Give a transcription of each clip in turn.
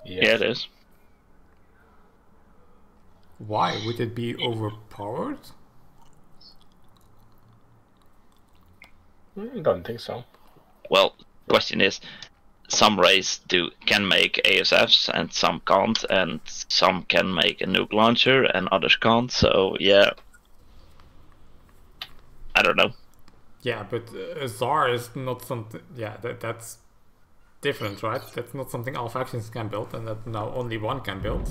Yeah, it is. Why would it be overpowered? I don't think so. Well, question is, some rays can make ASFs and some can't, and some can make a nuke launcher and others can't. So yeah, I don't know. Yeah, but a Tsar is not something. Yeah, that's different, right? That's not something all factions can build, and that now only one can build.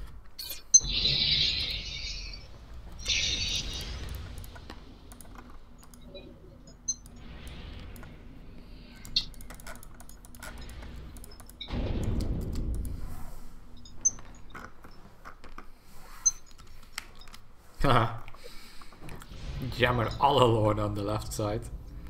Haha. Jammer all alone on the left side.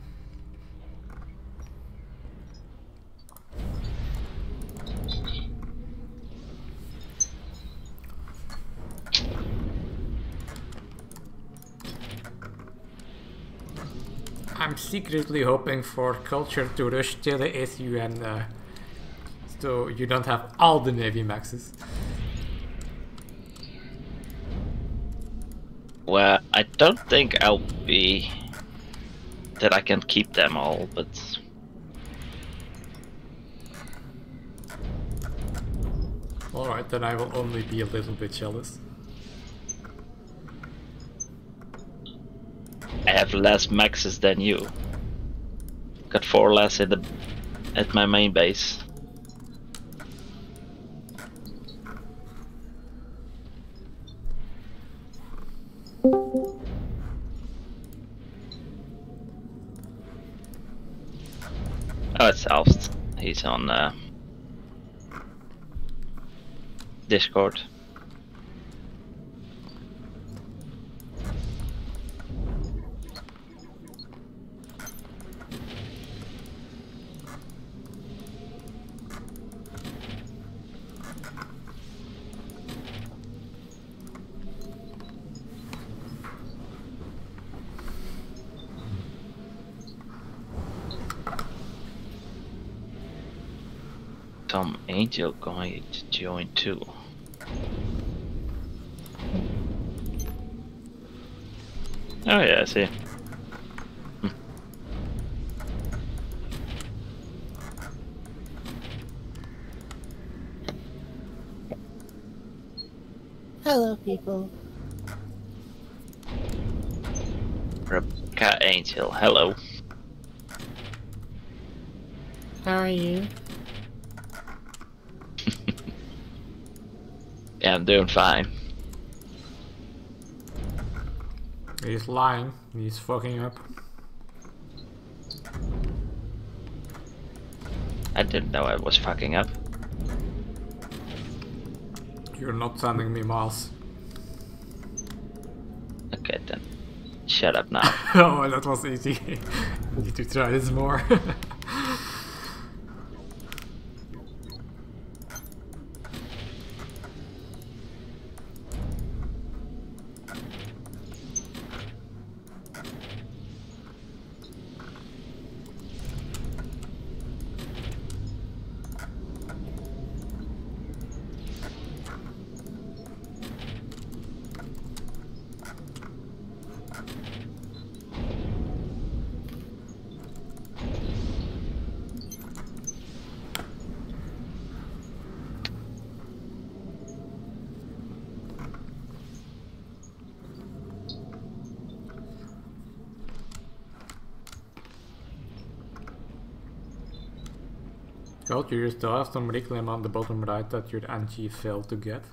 I'm secretly hoping for culture to rush till the SU and so you don't have all the Navy Maxes. Well, I don't think I'll be that I can keep them all, but Alright, then I will only be a little bit jealous. I have less maxes than you. Got 4 less at my main base. Oh, it's Alst. He's on Discord. Tom Angel going to join too. Oh yeah, I see. Hello, people. Rebecca Angel, hello. How are you? Yeah, I'm doing fine. He's lying, he's fucking up. I didn't know I was fucking up. You're not sending me miles. Okay then. Shut up now. Oh, that was easy. Need to try this more. Well, you still have some reclaim on the bottom right that your NG failed to get.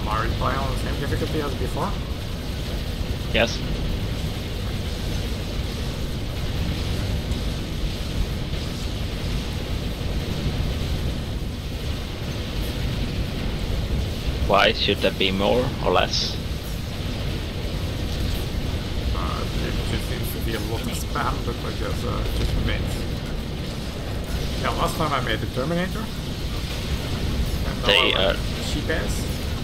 Are we playing on the same difficulty as before? Yes. Why should there be more or less? It just seems to be a lot of spam, but I guess just remains. Yeah, last time I made the Terminator. And They cheap ass.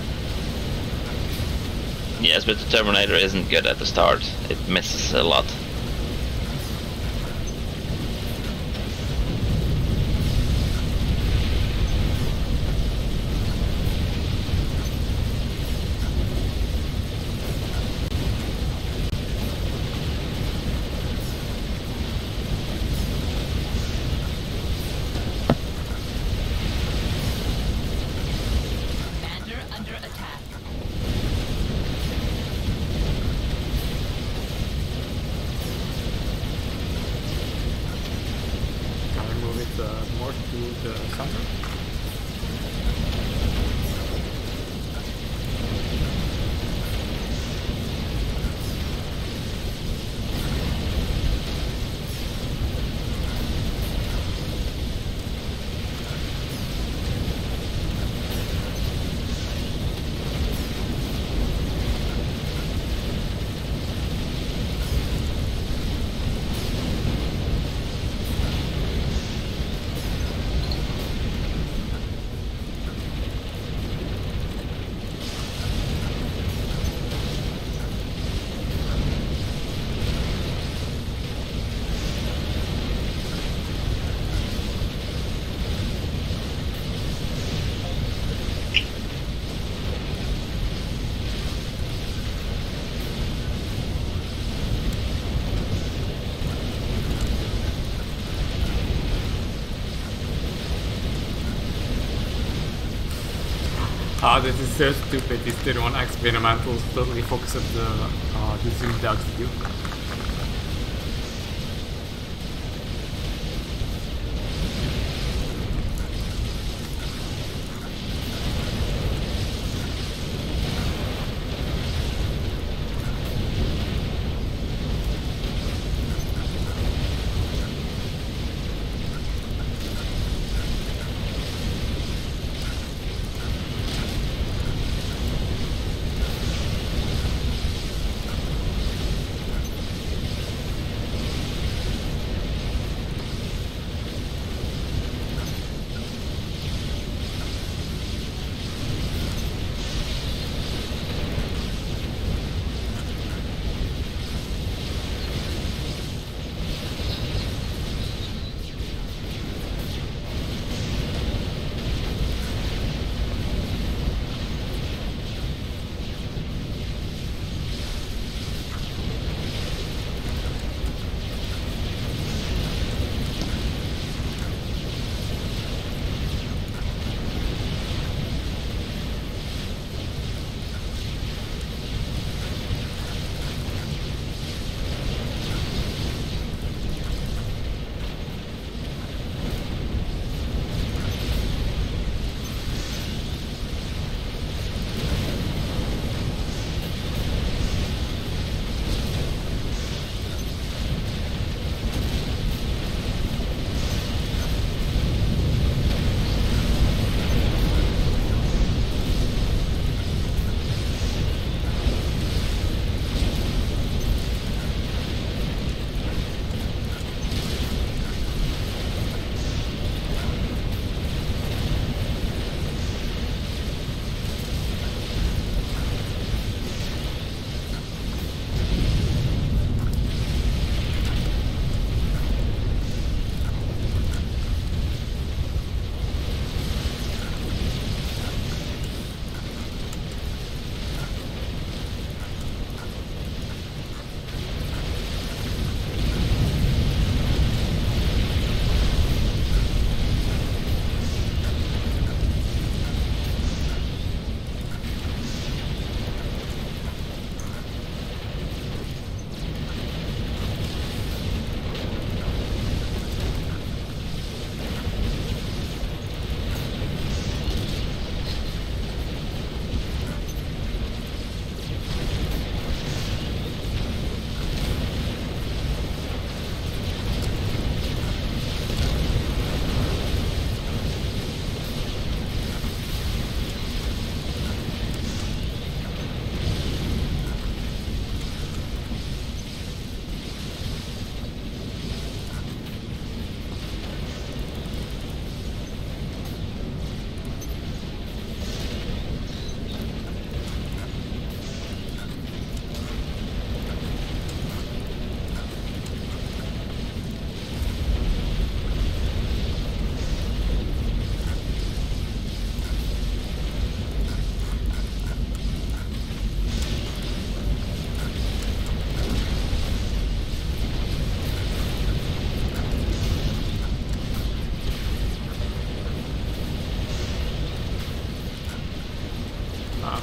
Yes, but the Terminator isn't good at the start. It misses a lot. More to the center. Ah, this is so stupid. This tier 1 experimental totally focuses the zoomed out view.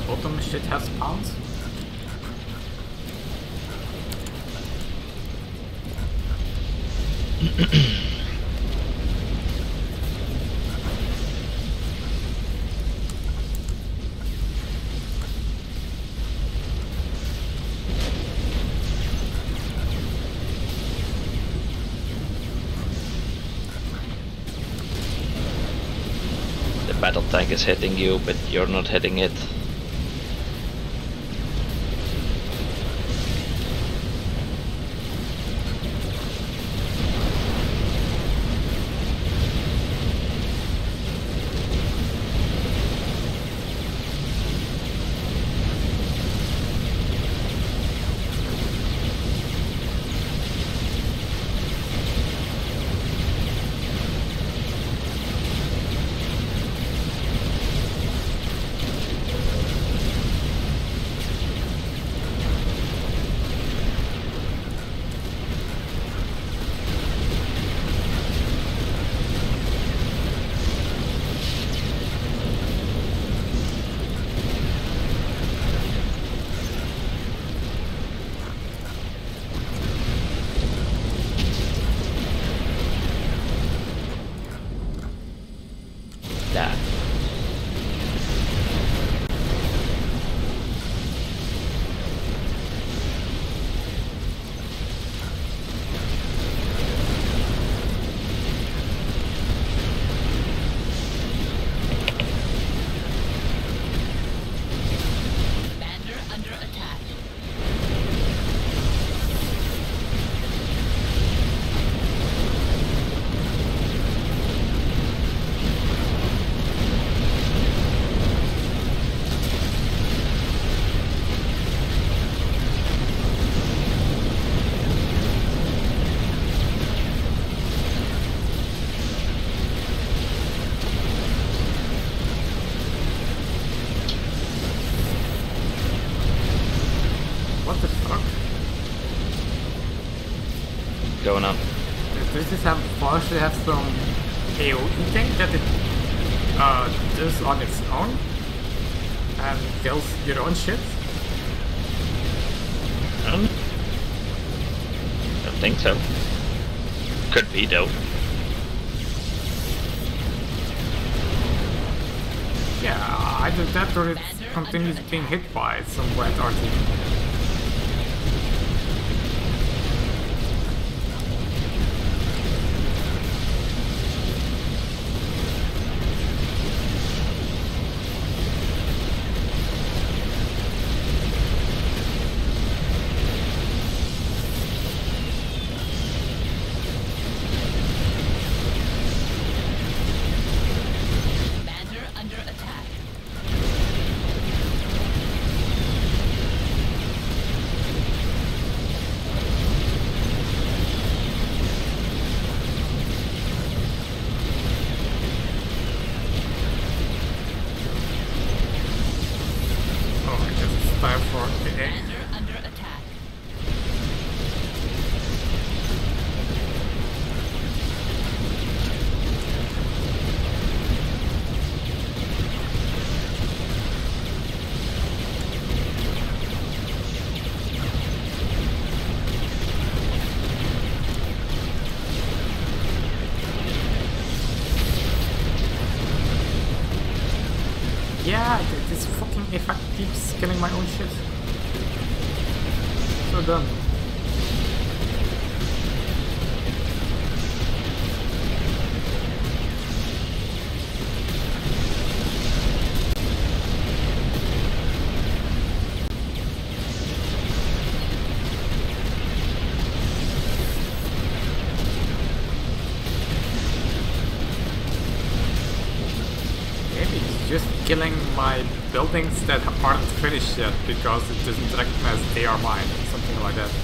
bottom shit has spawned. The battle tank is hitting you, but you're not hitting it. Yeah. Commander under attack. What the fuck? Going on. Does this have partially have some AoE thing that it does on its own and kills your own shit? Don't think so. Could be though. Yeah, either that or it continues being hit by some red RT. Commander under attack. Oh, I guess it's time for the egg. Commander under attack. Yeah, this fucking effect keeps killing my own shit. So dumb. Maybe it's just killing my buildings that aren't finished yet because it doesn't recognize they are mine, something like that.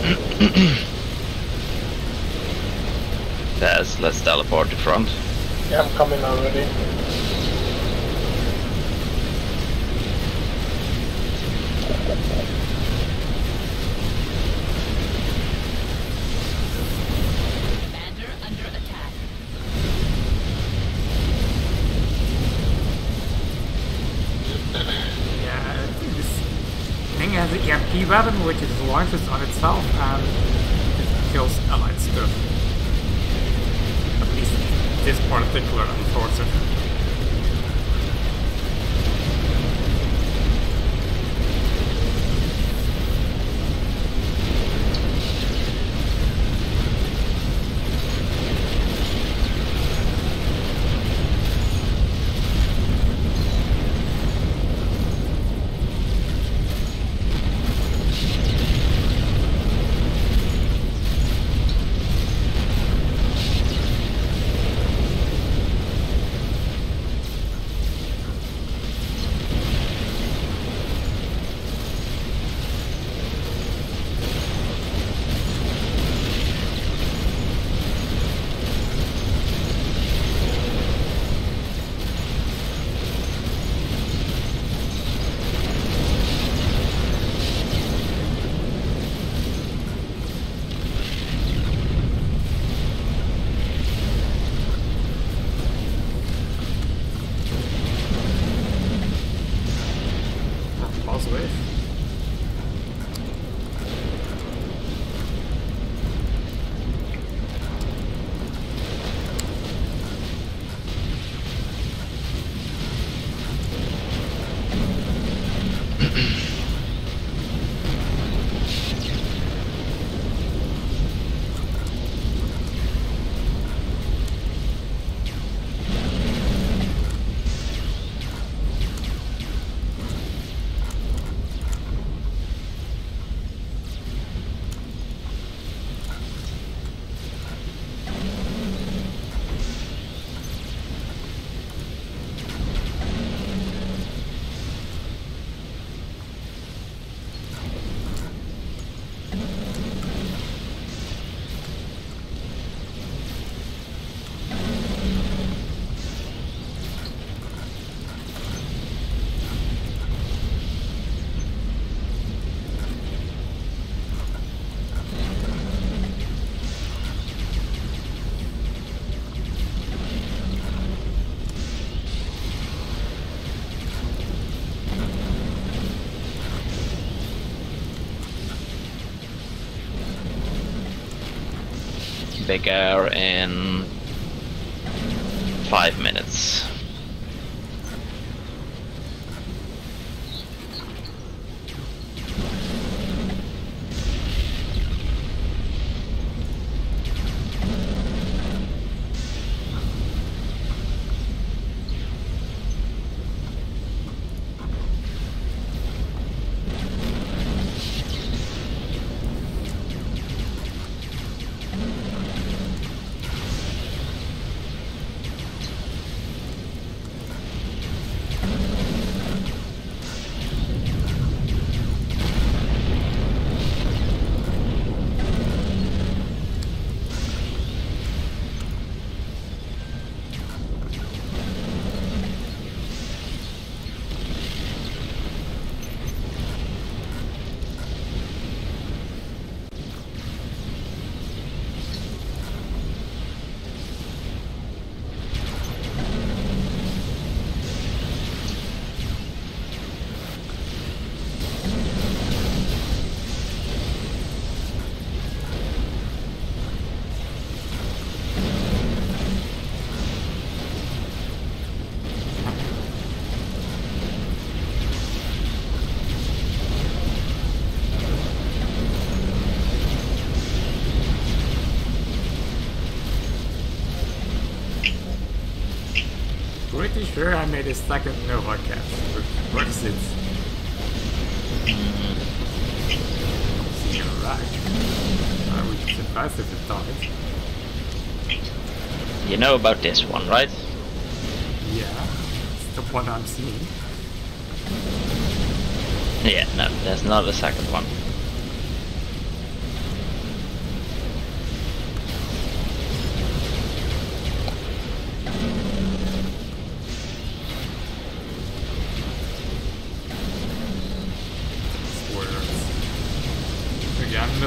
Yes, let's teleport to front. Yeah, I'm coming already. Commander under attack. Yeah, this thing has an EMP weapon which it launches on itself and it kills allied stuff. At least this particular enforcer. Pulse wave. Big air in 5 minutes. Pretty sure I made a second Nova cast. What is it? You're right. I would be surprised if it died. You know about this one, right? Yeah, it's the one I'm seeing. Yeah, no, there's not a second one.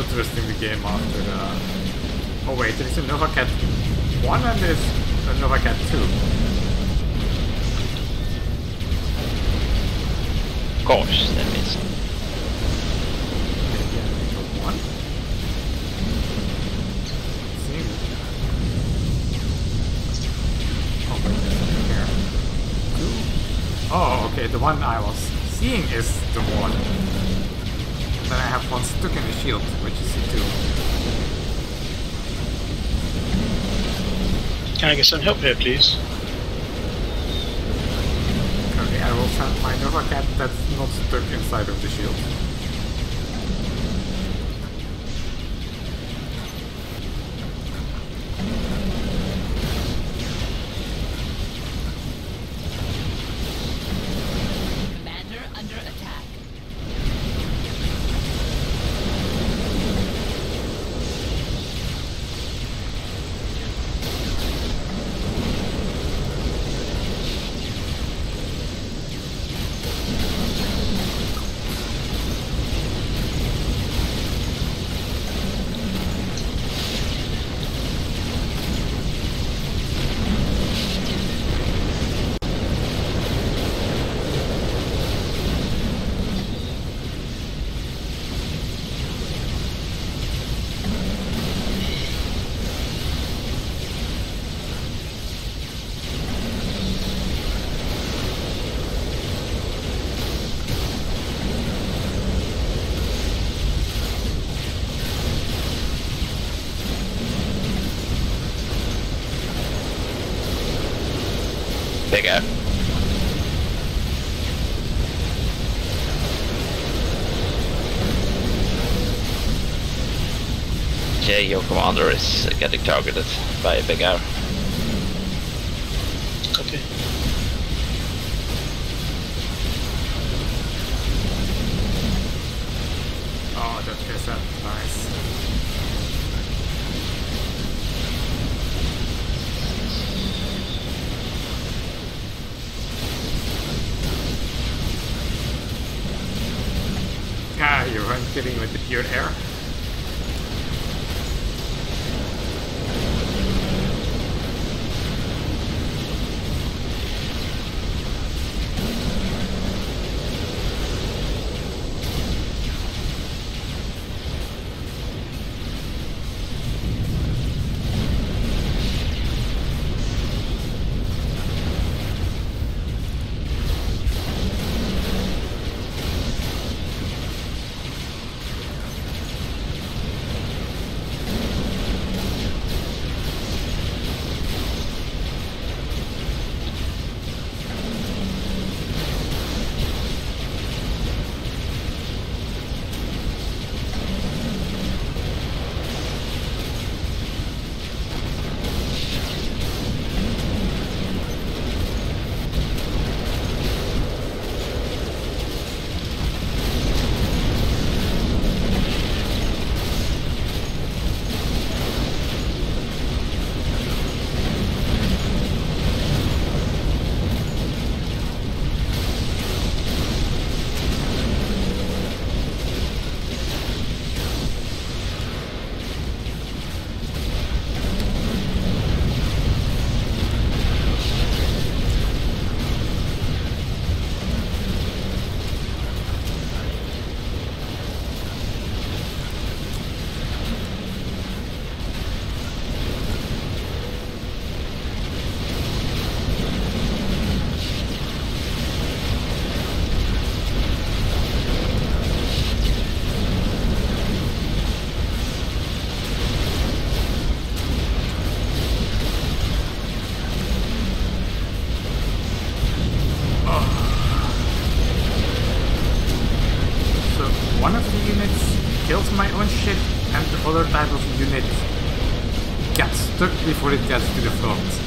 interesting the game after the... Oh wait, there's a Nova Cat 1 and there's a Nova Cat 2. Gosh, that means. Maybe I think one. Seems. Oh wait, there's something here. Two. Oh, okay, the one I was seeing is the one. Then I have one stuck in the shield, which is a 2. Can I get some help here, please? Okay, I will send my Nova Cat that's not stuck inside of the shield. Commander under attack. Big out. Jay, your commander is getting targeted by a big arrow. Okay. Oh, that is nice. Ah, you're kidding with the pure air. One of the units kills my own ship and the other type of unit gets stuck before it gets to the front.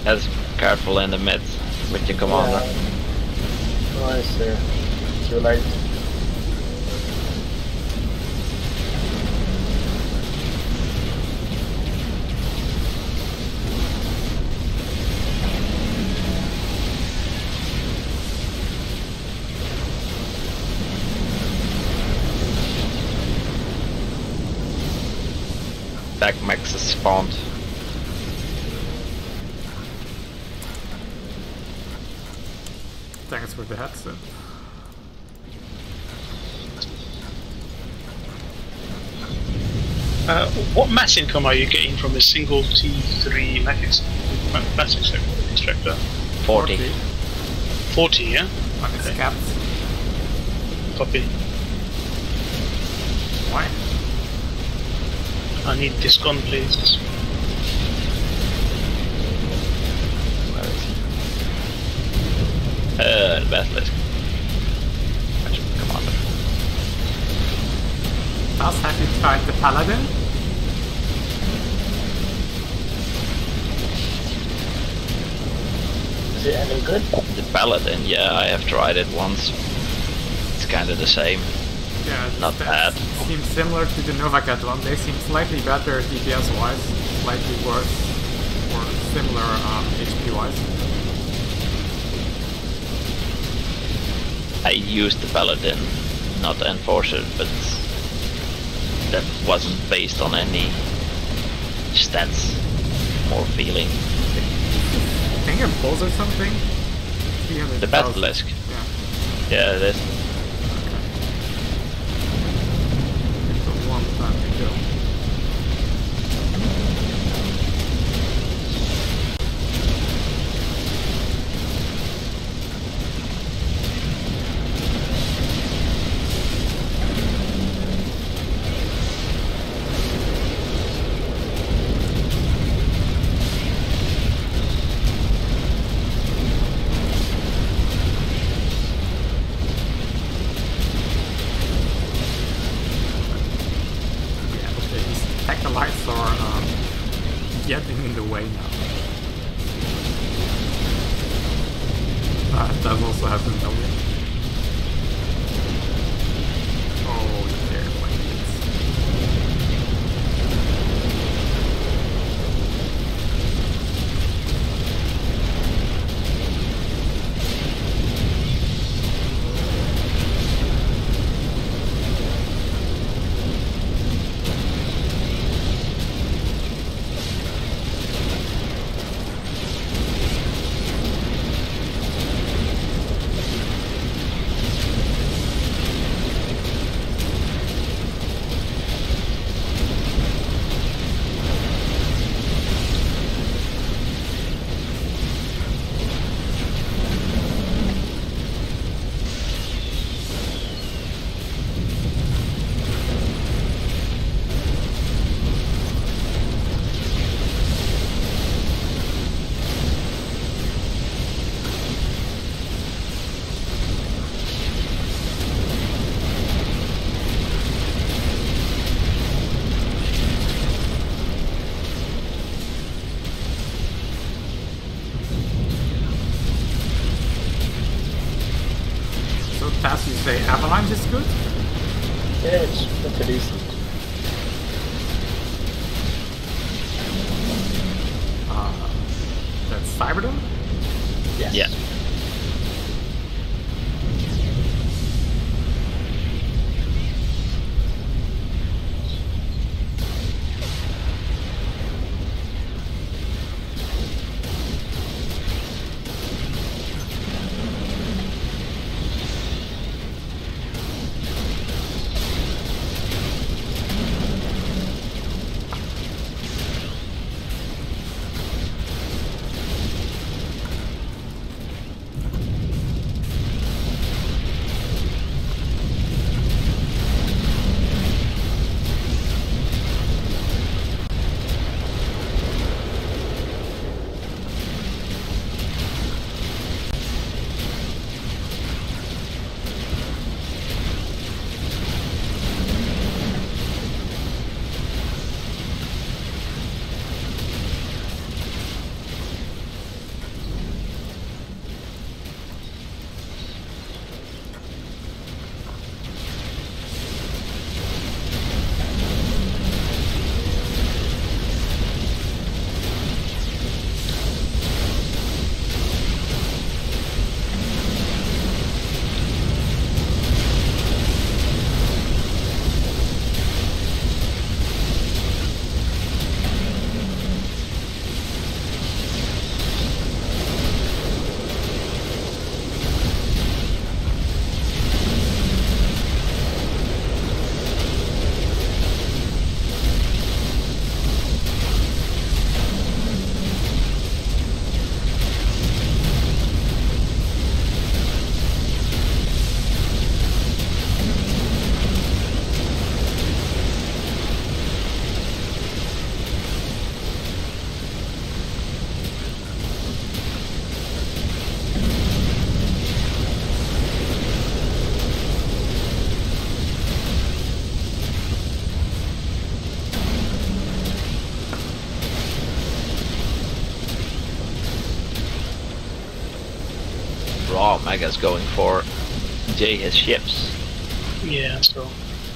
As careful in the mid with your commander. Oh, I see. Too late. Back max is spawned. Thanks for the headset. What mass income are you getting from a single T3 mass extractor? 40. 40, yeah? When it's Okay. capped. Copy. Why? I need this gun, please. Where is he? The Basilisk. Actually, commander. Thus, have you tried the Paladin? Is it any good? The Paladin, yeah, I have tried it once. It's kind of the same. Yeah, Not that bad. seems similar to the Novacat one. They seem slightly better DPS-wise, slightly worse, or similar HP-wise. I used the Paladin, not the Enforcer, but that wasn't based on any stats or feeling. I think it pulls or something. 300,000. The Basilisk. Yeah. Yeah, it is. It's a long time to kill. Yeah, okay, these Tactilites are getting in the way now. That also has a million. Oh, they're like this. So, Taz, you say Avalanche is good? Yeah, it's pretty decent. That's Cyberdome? Yes. Yeah. Megas going for JS ships. Yeah, so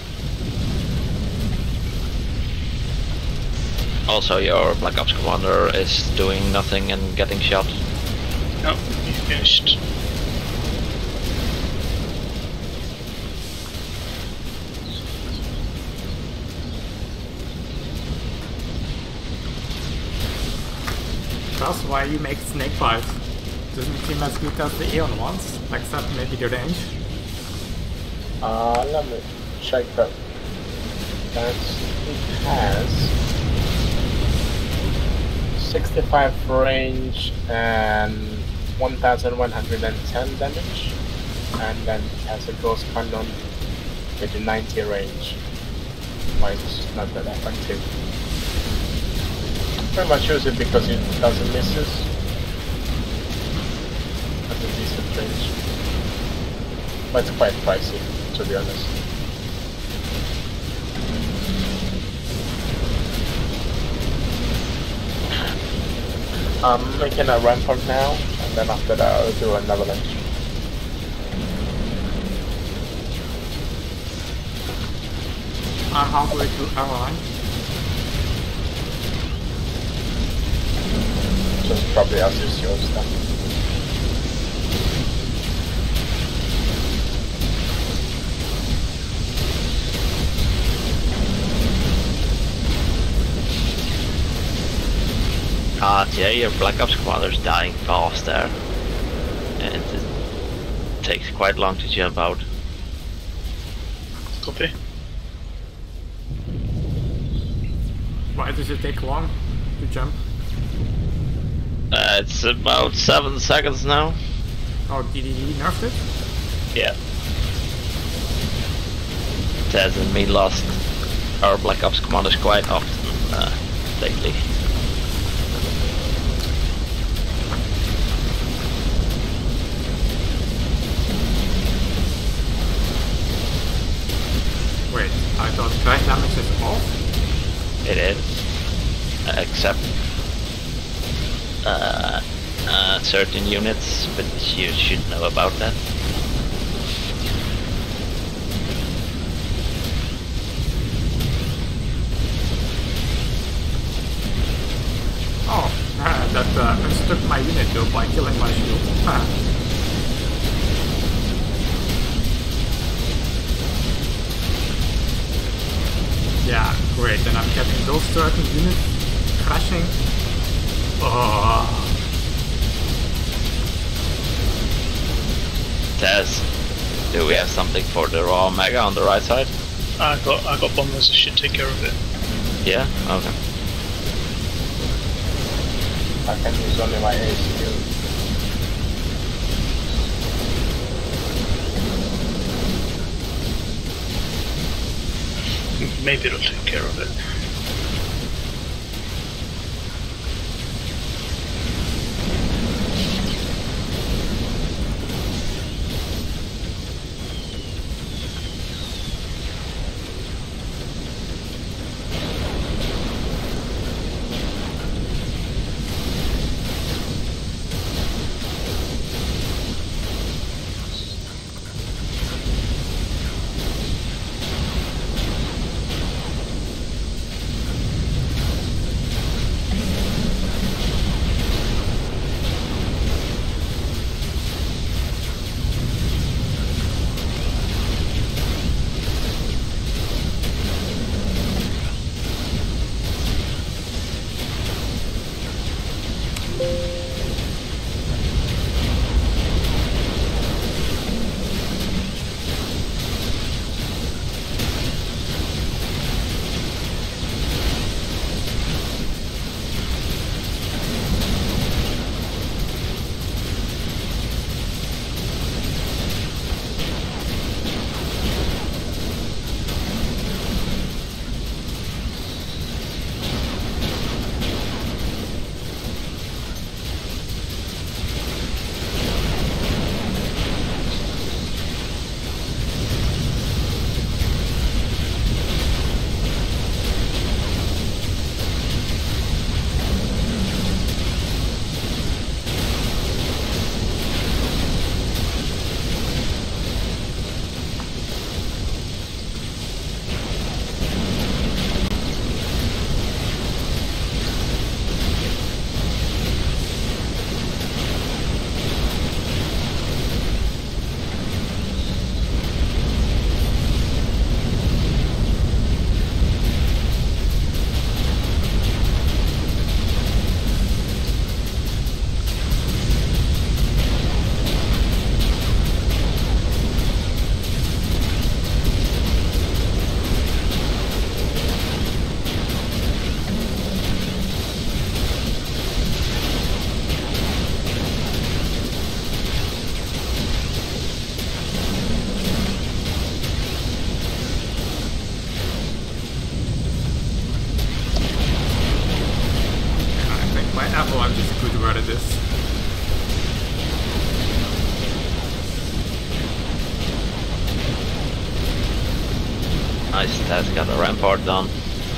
Also, your Black Ops commander is doing nothing and getting shot. no, he finished. That's why you make snake bites. Doesn't seem as good as the Aeon ones, except maybe the range. Let me check that. It has 65 range and 1110 damage, and then it has a ghost cannon with a 90 range. Why it's not that effective. Pretty much use it because it doesn't misses. Has a decent range. But it's quite pricey, to be honest. I'm making a rampart now, and then after that I'll do an avalanche. I'm halfway to Airline. Just probably as is your stuff. Yeah, your Black Ops commander's dying fast there. And it takes quite long to jump out. Copy. Why does it take long to jump? It's about 7 seconds now. Oh, DDD nerfed it? Yeah. Tez and me lost our Black Ops commanders quite often lately. Wait, I thought crash damage is off? It is. Except certain units, but you should know about that. Oh, that unstuck my unit though by killing my shield. Yeah, great, and I'm getting those certain units crashing. Oh. Tez, do we have something for the raw mega on the right side? I got bombers that should take care of it. Yeah? Okay. I can use only my ACU. Maybe it'll take care of it. this. Nice, that's got a rampart done.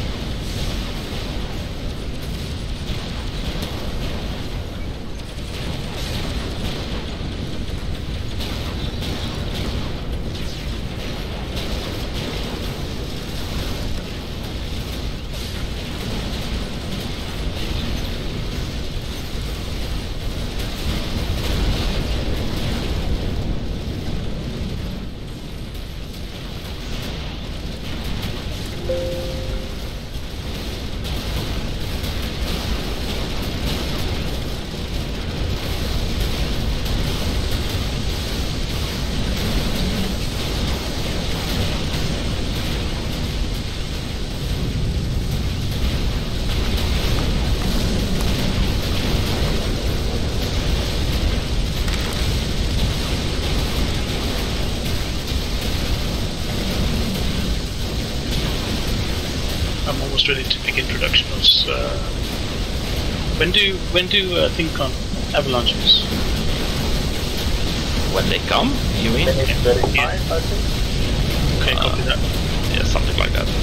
I'm almost ready to begin production of. When do think on avalanches? When they come, you mean? Minute 35, I think. Okay, copy that. Yeah, something like that.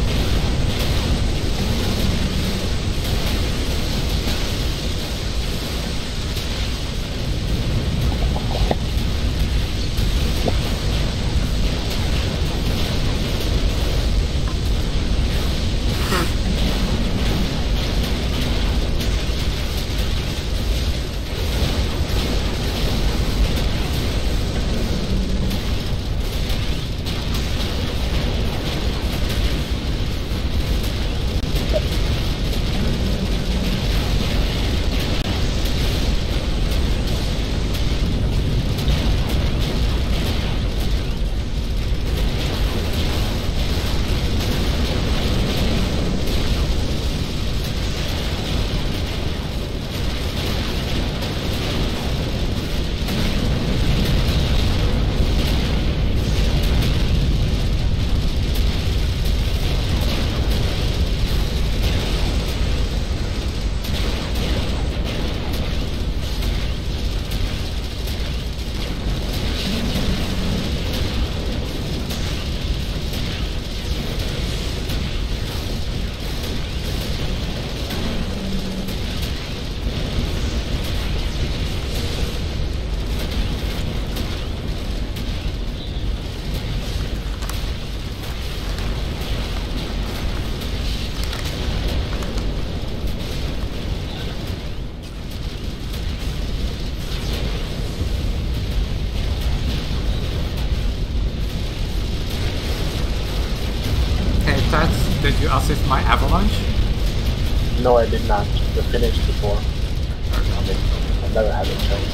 Did you assist my avalanche? No, I did not. We finished before. I never had a chance.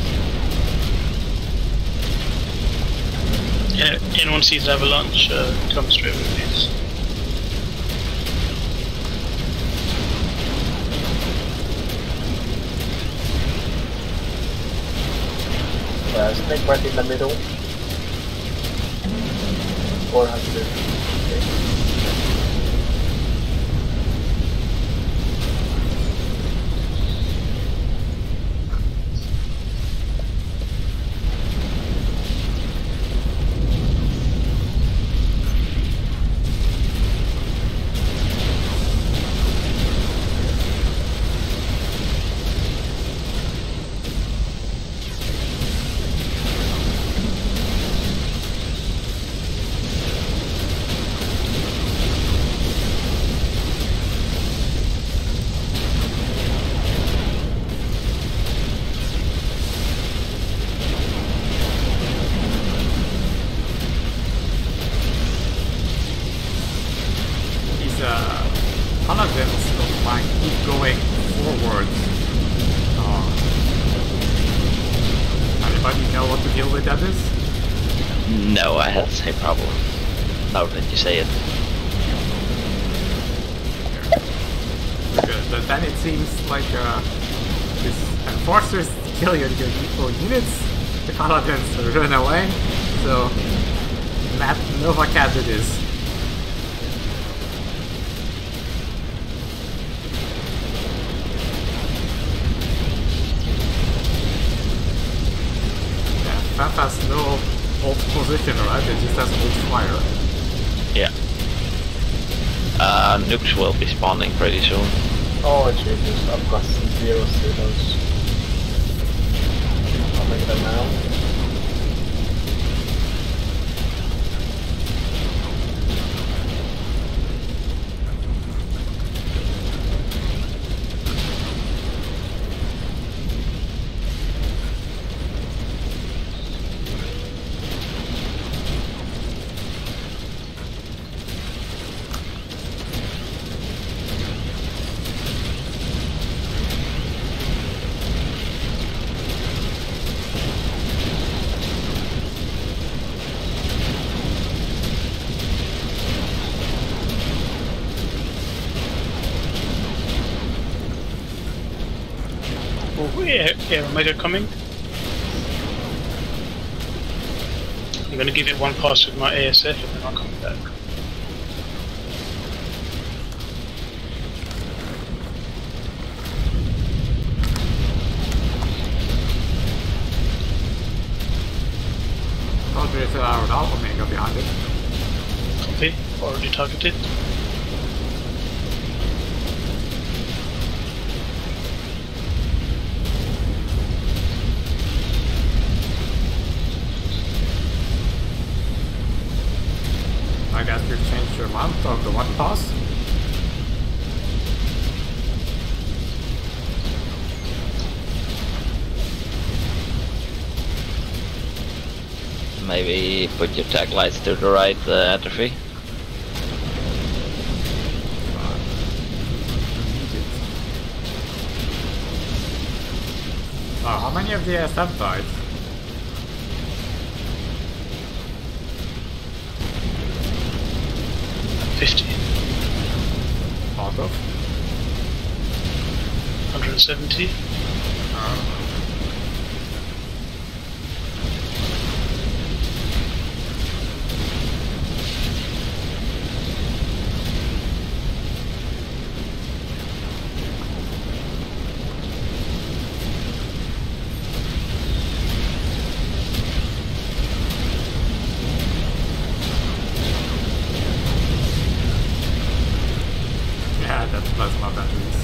Yeah, anyone sees avalanche, come straight with these. Snake right in the middle. 400. Okay. Paladins don't mind keep going forward. Anybody know what the deal with that is? No, I had the same problem. Now that you say it. Good, but then it seems like these enforcers kill your own units, the Paladins run away, so Nova Cat it is. Yeah. Nukes will be spawning pretty soon. Oh Jesus, I've got 0 silos. I'll make them now. Oh, Air Omega coming. I'm gonna give it one pass with my ASF and then I'll come back. Thought there's an Alpha Omega behind it. Copy. Already targeted. I guess we've changed the amount of the one pass. Maybe put your tag lights to the right, Atrophy. How many of the ASF died? Out of? 170. Yeah, that's plasma batteries.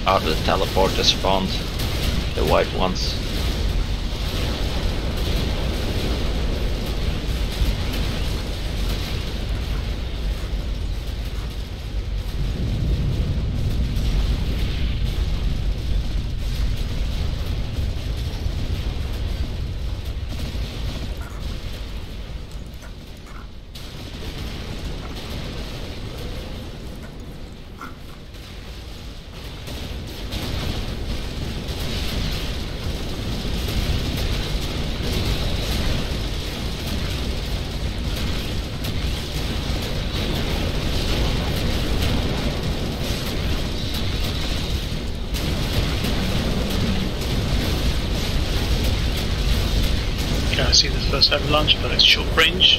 Are the teleporters spawned? The white ones. I see the first avalanche, but it's short range.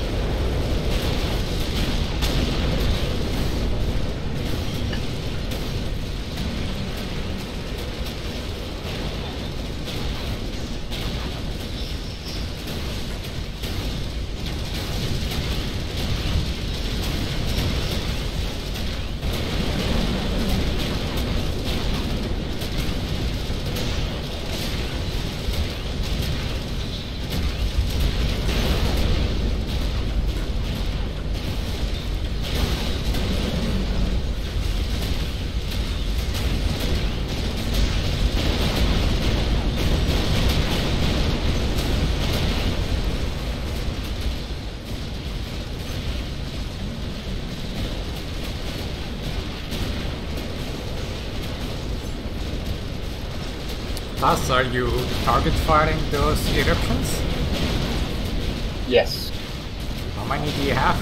Thus, are you target firing those eruptions? Yes. How many do you have?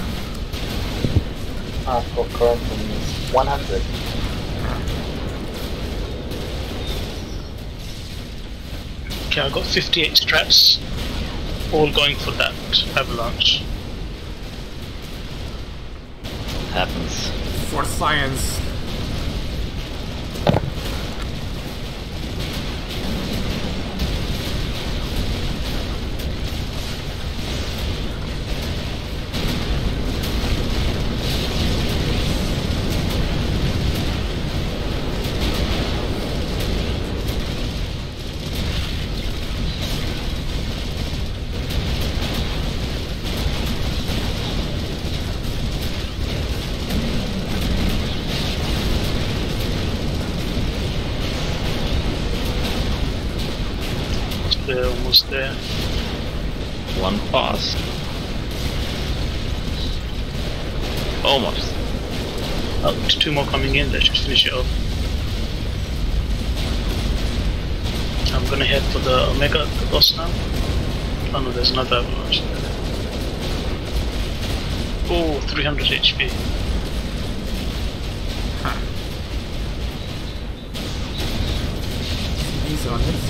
For currently 100. Okay, I've got 58 strats, all going for that avalanche. Happens. For science. They're almost there. One pass. Almost. Oh, two more coming in, let's just finish it off. I'm gonna head for the Omega, the boss now. Oh no, there's another avalanche there. Oh, 300 HP. These on this.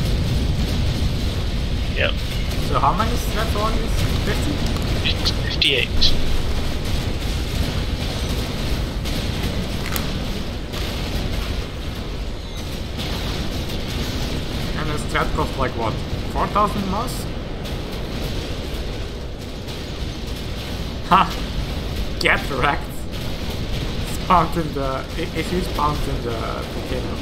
Yep, So how many strats on this? 50? it's 58. And the strat cost like what? 4,000 moss? Ha! Get wrecked! Spawned in the... if you spawned in the volcano.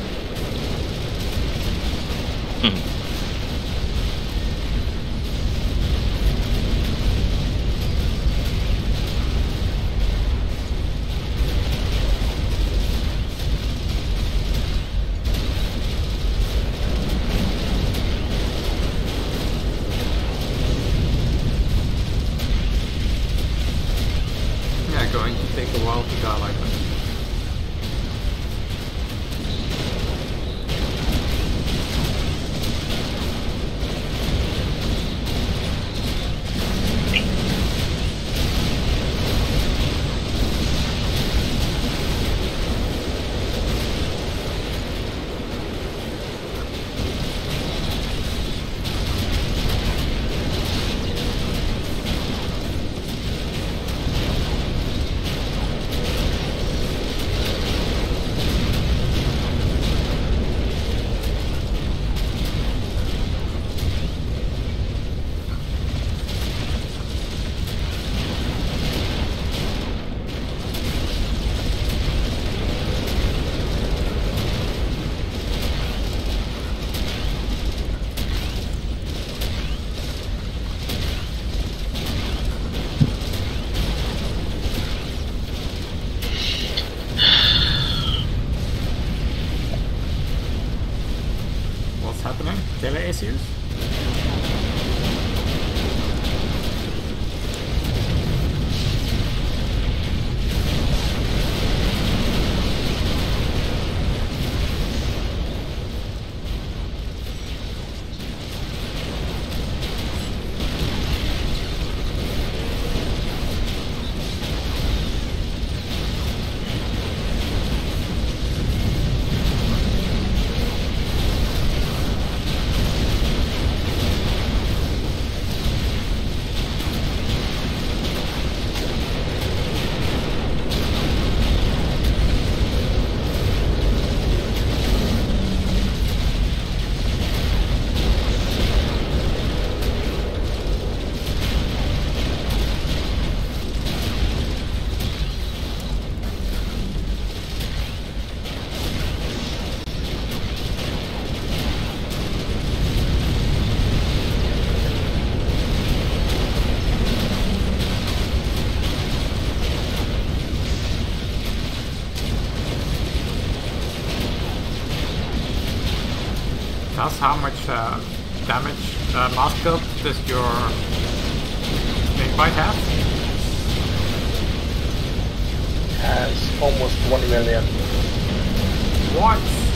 Yeah, going to take a while to die like that. What's happening? Tele issues? That's how much damage mass build does your Snakebite have? Has almost 1 million. What?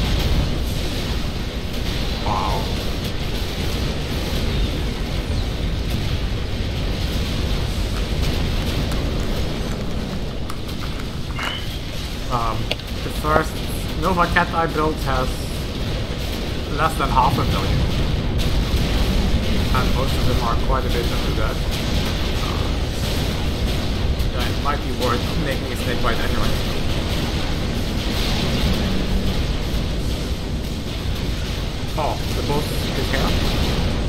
Wow. The first Nova Cat I built has less than 500,000. And most of them are quite a bit under that. Yeah, it might be worth making a Snakebite anyway. Oh, the boss is here.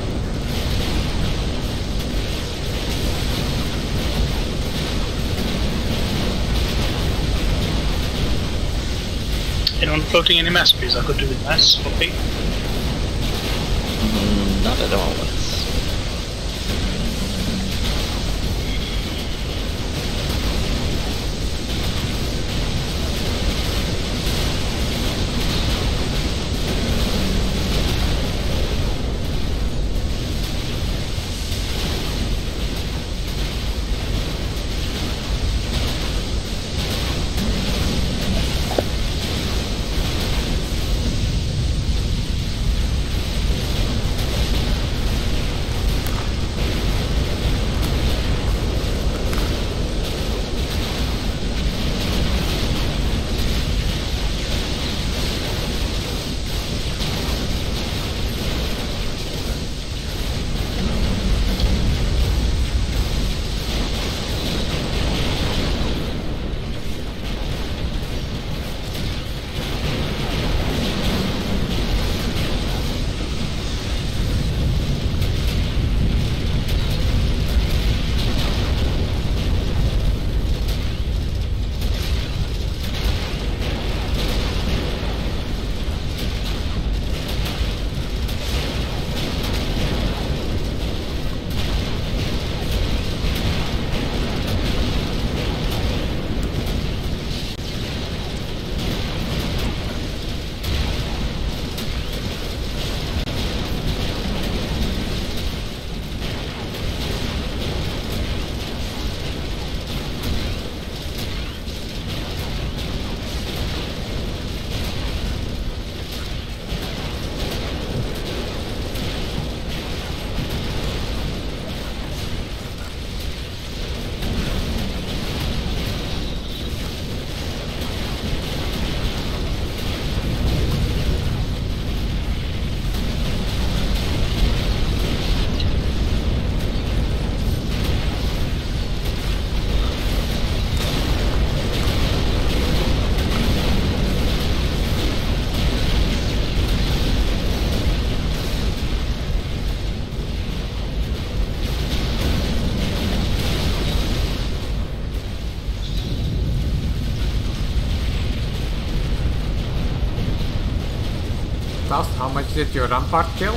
Anyone floating any mass, please? I could do with mass for ping. Not at all. Plus, how much did your Rampart kill?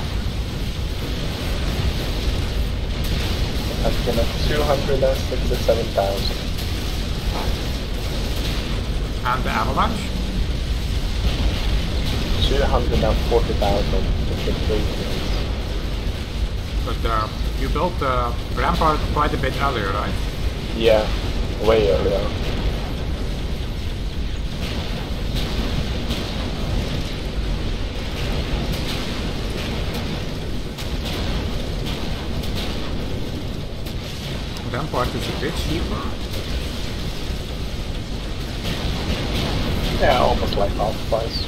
I've killed 267,000. And the Avalanche? 240,000 to the previous. But you built the rampart quite a bit earlier, right? Yeah, way earlier. Rampart is a bit cheaper. Yeah, almost like half price.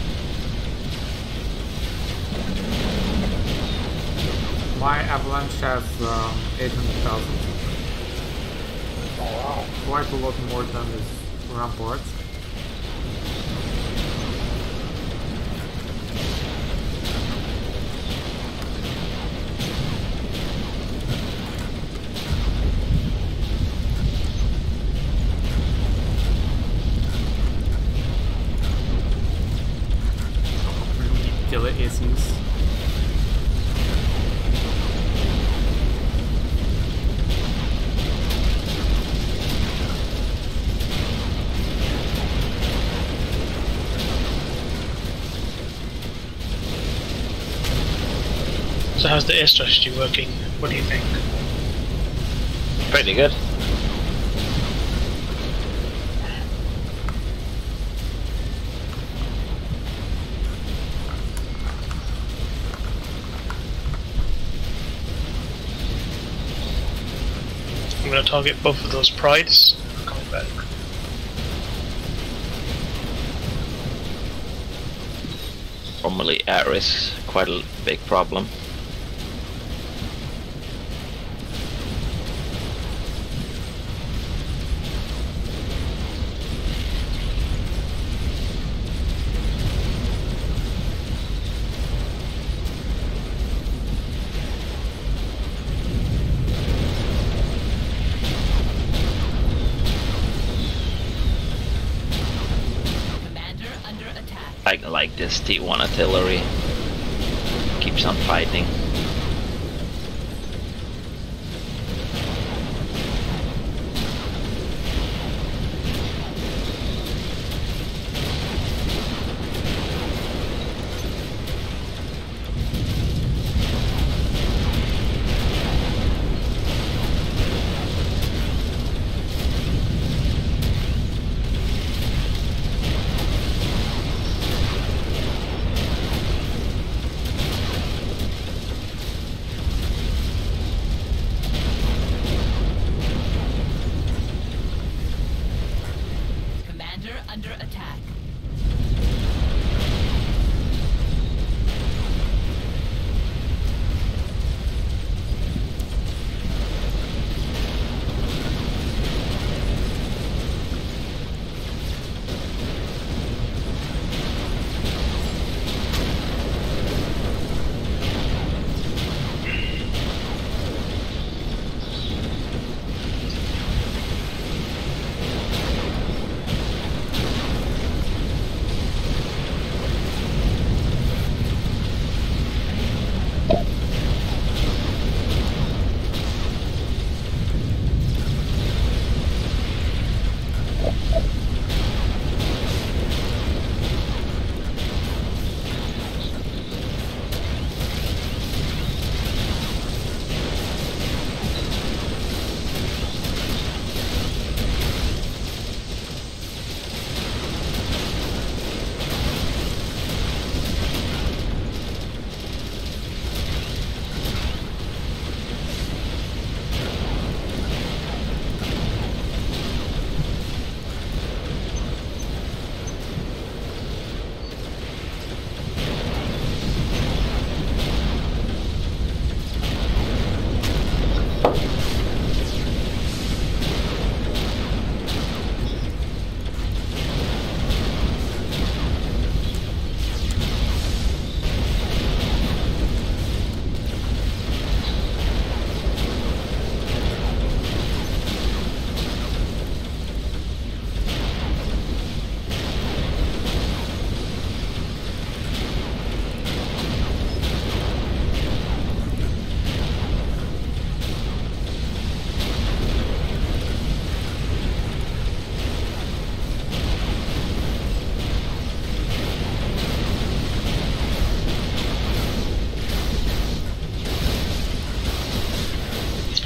My Avalanche has 800,000. Oh wow. Quite a lot more than this Rampart. Killer issues. So how's the air strategy working? What do you think? Pretty good. I'm going to target both of those prides. I'm coming back. Normally air is quite a big problem. Commander under attack. I like this T1 artillery. Keeps on fighting.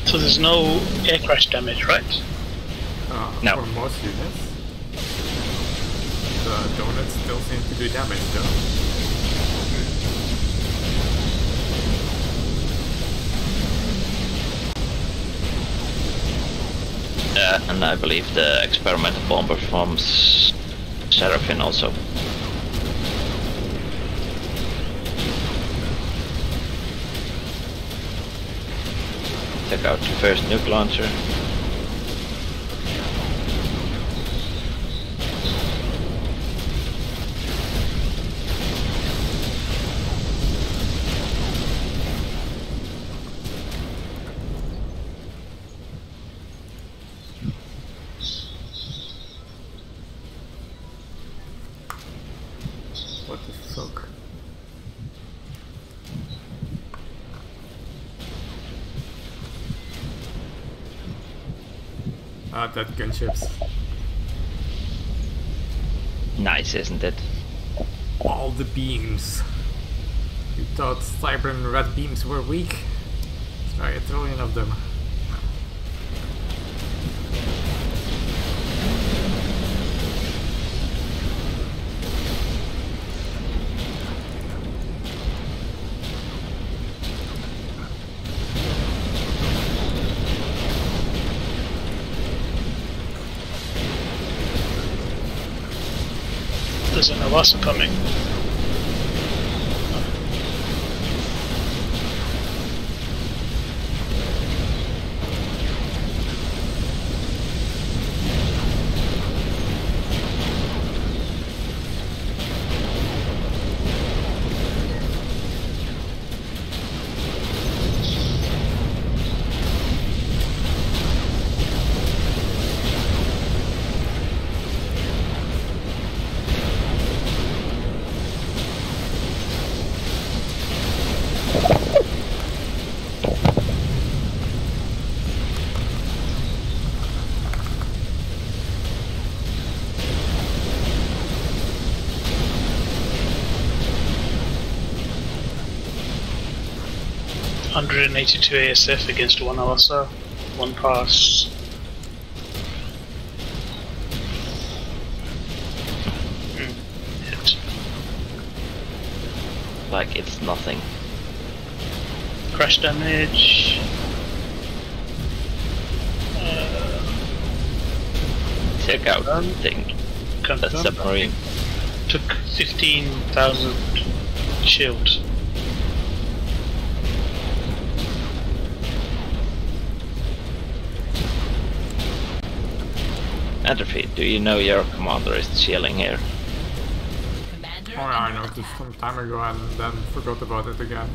So there's no air crash damage, right? No. For most units. The donuts still seem to do damage though. And I believe the experimental bomber from Seraphim also. Check out the first nuke launcher. What the fuck? Ah, that gunships. Nice, isn't it? All the beams. You thought cyber and red beams were weak? Try a trillion of them. There's an Avasa coming. $182 ASF against 1 Avasa, 1 pass. Hit. Like it's nothing. Crash damage. Check out the Confirm. thing. Confirm. That's submarine. Took 15,000 shield. Atrophy, do you know your commander is chilling here? Commander Oh yeah, I under noticed attack. some time ago and then forgot about it again.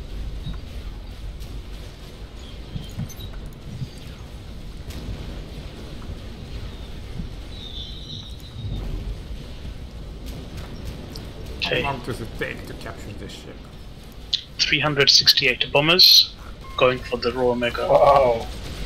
Okay. How long does it take to capture this ship? 368 bombers going for the raw mega. Wow.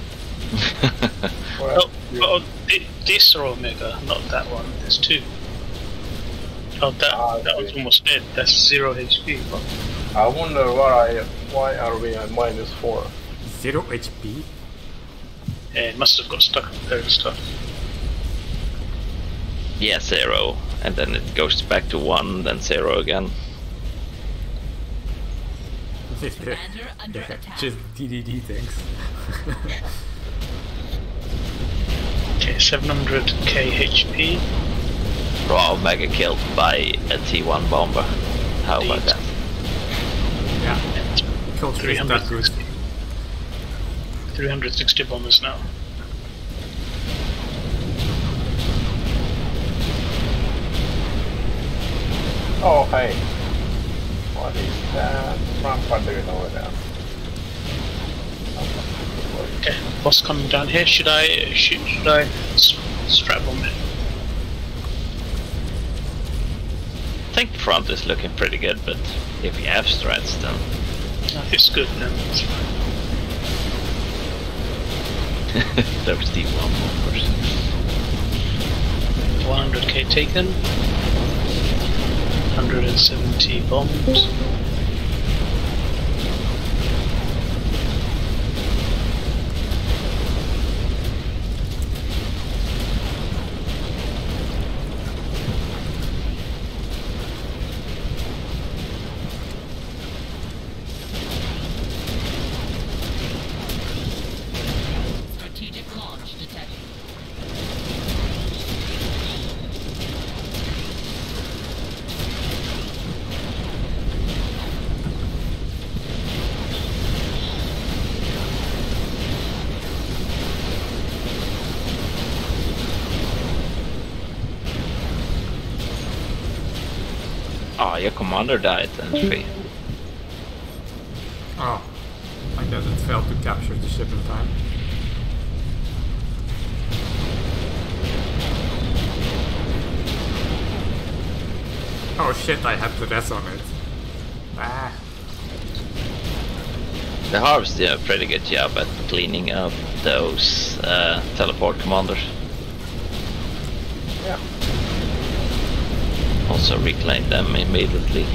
Well, This raw mega, not that one. There's 2. Oh, that one's almost dead. That's 0 HP. I wonder why are we at -4? 0 HP? Yeah, it must have got stuck up there and stuff. Yeah, 0. And then it goes back to 1, then 0 again. Commander under attack. Just DDD things. Okay, 700k HP. Raw mega killed by a T1 bomber. How about that? Yeah. Culture is that good. 360 bombers now. Oh, hey. What is that Rampa doing over there? Okay, boss coming down here. Should I strap on it? I think the front is looking pretty good, but if you have strats, then If it's good, then it's fine. those T1 bombers. 100k taken. 170 bombed. your commander died, entry. Oh, I guess it failed to capture the ship in time. Oh shit, I had the res on it. Ah. The Harvest did a pretty good job at cleaning up those teleport commanders. Yeah. Also reclaim them immediately.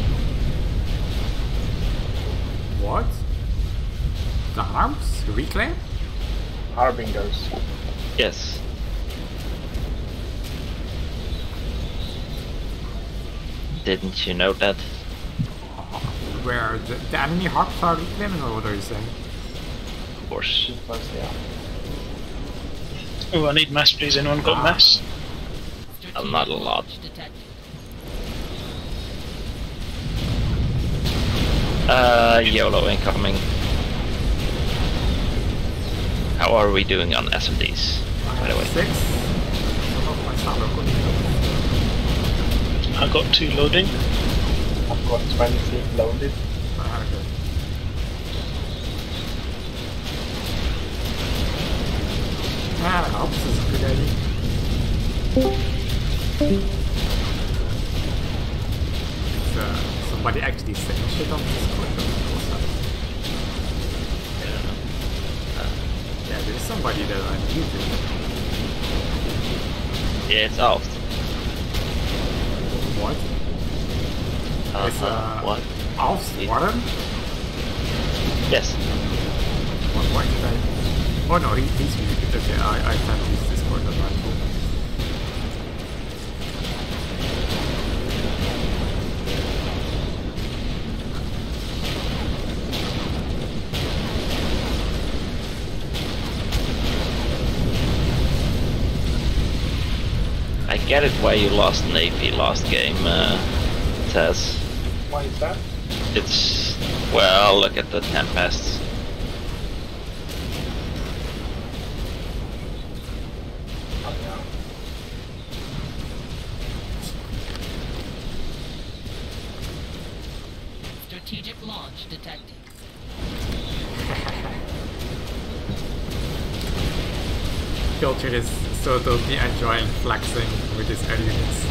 What? The harms? Reclaim? Harbingers. Yes. Didn't you know that? Where the enemy harps are reclaiming, or what are you saying? Of course. But yeah. Oh, I need mass, please. Anyone got mass? Not a lot. Detected. YOLO incoming. How are we doing on SMDs, by the way? 6? My sound recording. I got 2 loading. I've got 20 loaded. Ah, okay. Ah, I hope this is a good idea. It's, somebody actually saying shit on Discord. Yeah, there's somebody that I'm muted. Yeah, it's out. What? It's, What? Alf's Warren? Yes. Why did I... Oh no, he's muted. Okay, I can't use Discord as my tool. I get it why you lost an AP last game, Taz. Why is that? It's... well, look at the Tempests. Oh yeah. Strategic launch detected. Filter is so totally enjoying flexing with his air units.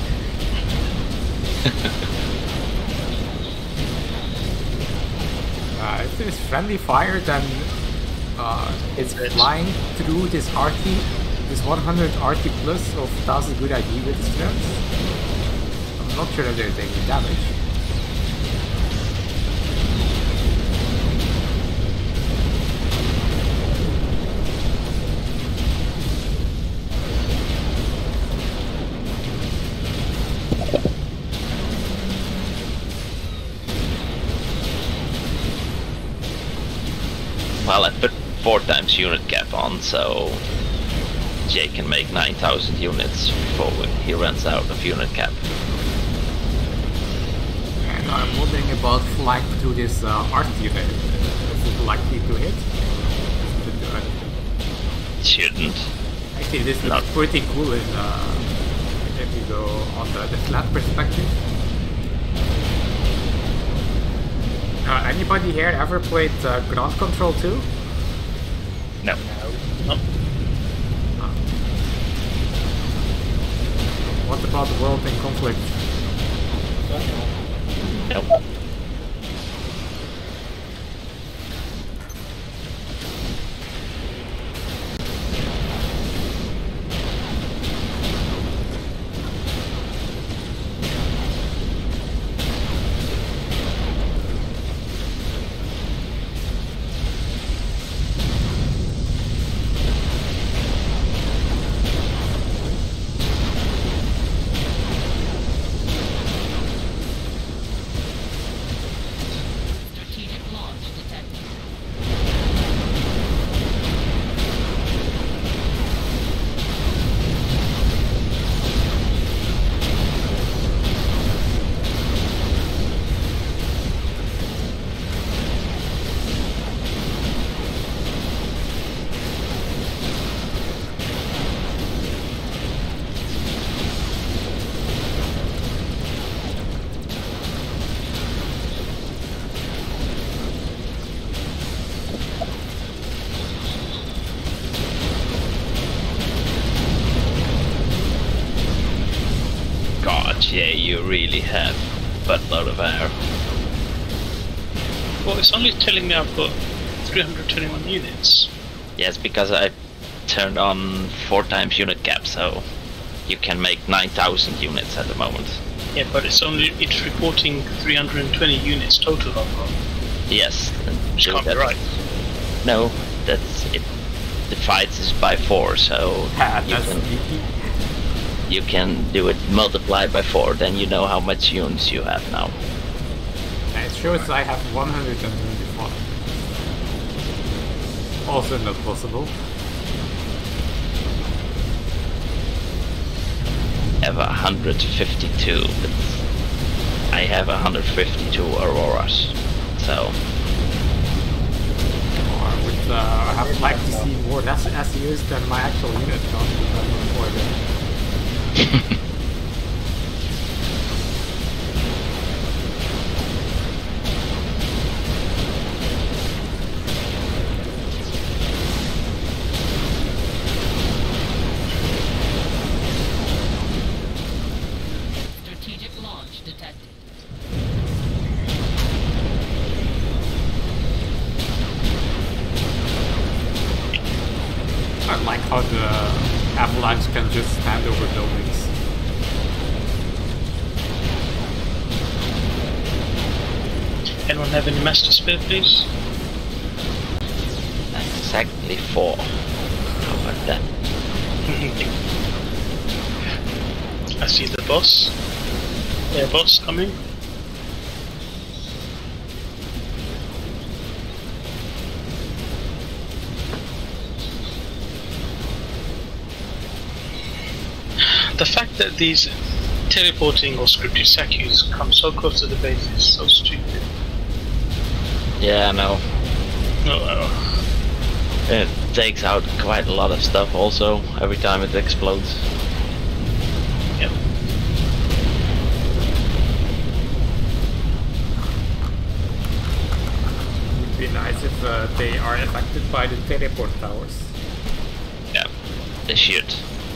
If it is friendly fire, then it's flying through this RT, this 100 RT plus of 1000 good ID with his turns. I'm not sure that they're taking damage. Well, I put 4 times unit cap on, so Jay can make 9,000 units before he runs out of unit cap. And I'm wondering about flying through this RT unit. Is it likely to hit? It shouldn't. Actually, this looks pretty cool in, if you go on the flat perspective. Anybody here ever played Ground Control 2? No. Nope. What about the World in Conflict? Nope. you really have a buttload of air. Well, it's only telling me I've got 321 units. Yes, because I turned on 4 times unit cap, so you can make 9,000 units at the moment. Yeah, but it's reporting 320 units total I've got. Yes. Which can't be right. No, that's it. Divides is by 4, so you can do it multiplied by 4, then you know how much units you have now. It shows I have 125. Also not possible. I have 152, but I have 152 Auroras, so... I would like to see more SEUs than my actual unit count. Strategic launch detected. I like how the avalanche can just stand over buildings. Anyone have any master spare, please? Exactly 4. How about that? I see the boss. Their boss coming. The fact that these teleporting or scripted Sakyus come so close to the base is so stupid. Yeah, I know. No. It takes out quite a lot of stuff also, every time it explodes. Yep. It would be nice if they are affected by the teleport towers. Yeah, they should.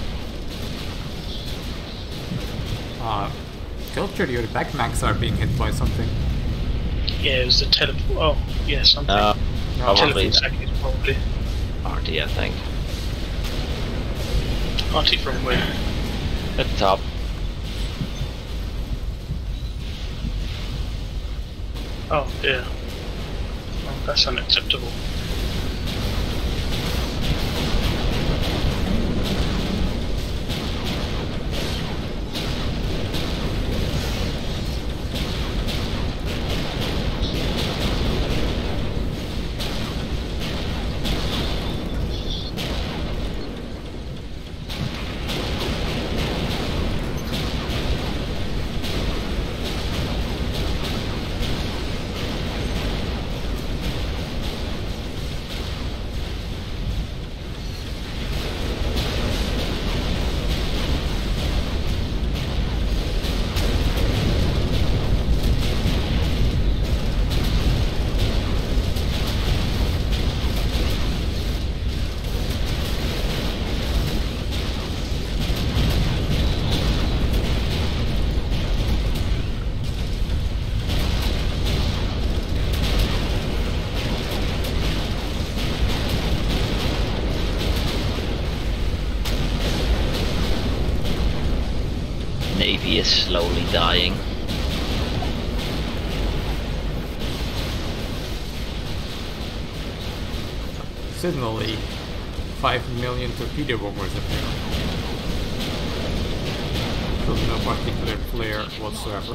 Culture, your backmanks are being hit by something. Yeah, it was the teleport. Oh, yeah, something. Probably Teleport Sakyus, probably. party, I think. Party from where? At the top. Oh, yeah. Oh, that's unacceptable. Navy is slowly dying. Suddenly, 5 million torpedo bombers appear. From no particular flare whatsoever.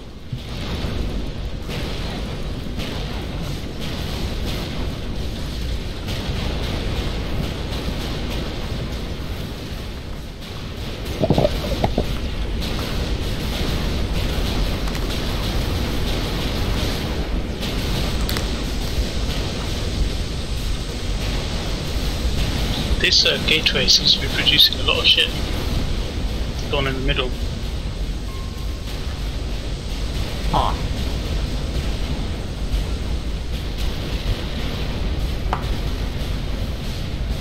This gateway seems to be producing a lot of shit. Gone in the middle. Huh.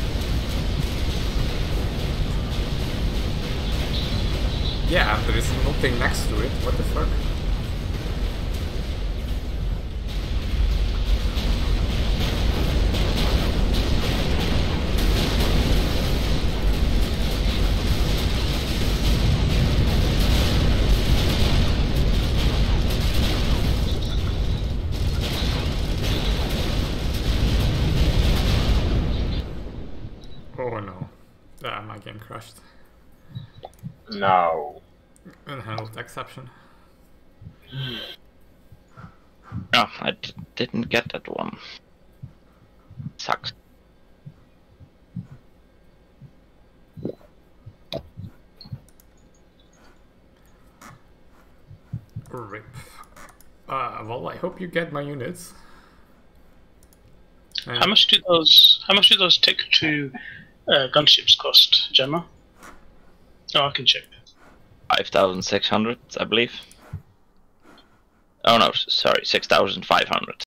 Yeah, there is not thing next to it. What the fuck? Oh no. Ah, my game crashed. No. Unhandled exception. No, I didn't get that one. Sucks. RIP. Well, I hope you get my units. How much do those take to gunships cost, Gemma? Oh, I can check. 5,600, I believe. Oh no, sorry, 6,500.